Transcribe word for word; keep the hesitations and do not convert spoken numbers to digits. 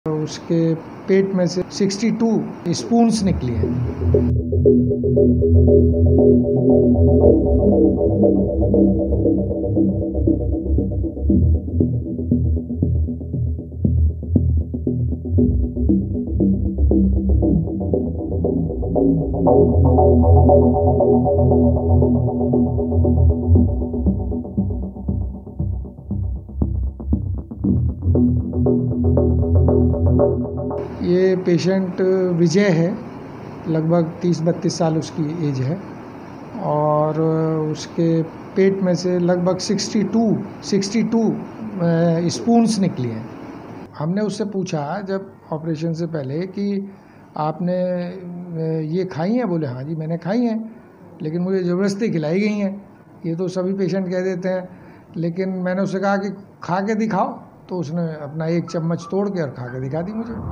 उसके पेट में से बासठ स्पून्स निकली हैं। ये पेशेंट विजय है, लगभग तीस बत्तीस साल उसकी एज है और उसके पेट में से लगभग बासठ बासठ स्पून्स निकली हैं। हमने उससे पूछा जब ऑपरेशन से पहले कि आपने ये खाई हैं? बोले हाँ जी मैंने खाई हैं, लेकिन मुझे ज़बरदस्ती खिलाई गई हैं। ये तो सभी पेशेंट कह देते हैं, लेकिन मैंने उससे कहा कि खा के दिखाओ, तो उसने अपना एक चम्मच तोड़ के और खा के दिखा दी मुझे।